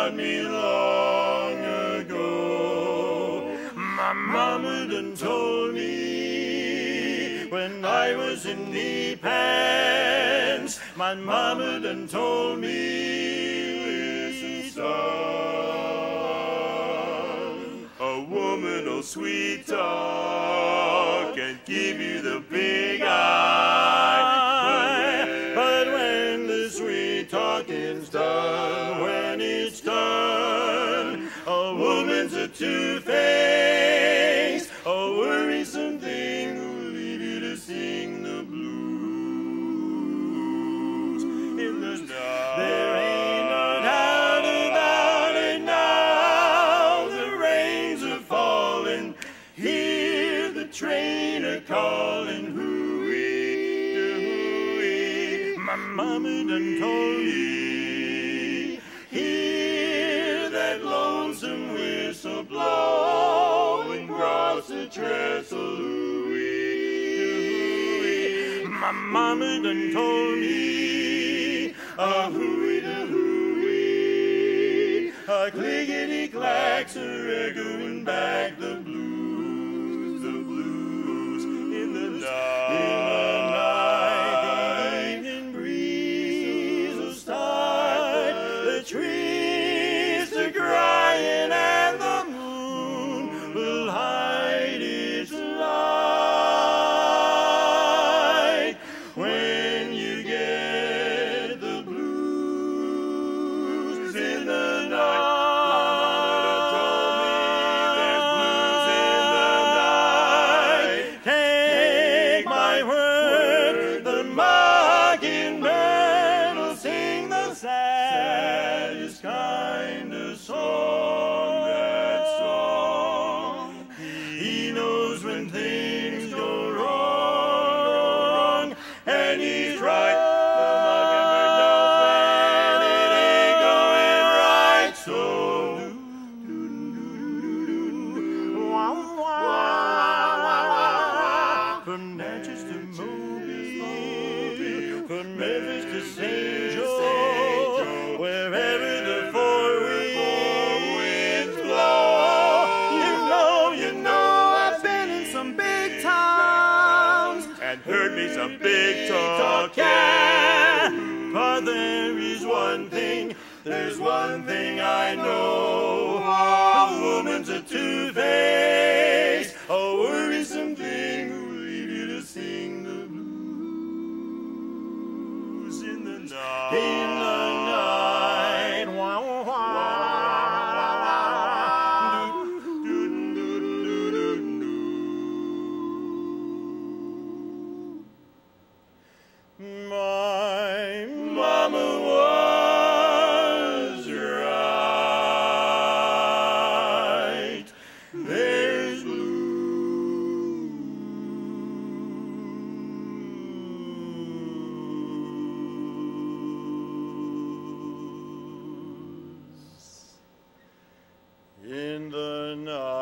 taught me long ago. My mama done told me when I was in knee pants. My mama done told me, listen, son, a woman'll sweet talk and give you the big eye. But when the sweet talking's done, when it's done, a woman's a two-faced, a worrisome thing who'll leave you to sing the blues in the night. There ain't no doubt about it now. The rains are falling. Hear the train a calling. Hooey, hooey. My mama done told me. Hear that lonesome whistle blowing across the trestle. Hooey, hooey. My mama done told me. A hooey da hooey. A clickety clacks are echoing back the blues in the night. In the night, the evening breeze will start the trees to crying, and the moon will hide its light. When you get the blues in the night, Mama told me there's blues in the night. Take my word, the mockingbird will sing the saddest kind of song. That song, he knows when things go wrong, and he's right. The mockingbird knows when it ain't going right. So from Natchez to Mobile, from Memphis to St. Joe, wherever the four winds blow. You know, I've been in some big towns and heard me some big talk, yeah. But there's one thing I know. A woman's a two-faced, a worrisome thing who'll leave you to sing the blues in the night. In the night. Wah, wah, wah. My mama was right. There's blues in the night.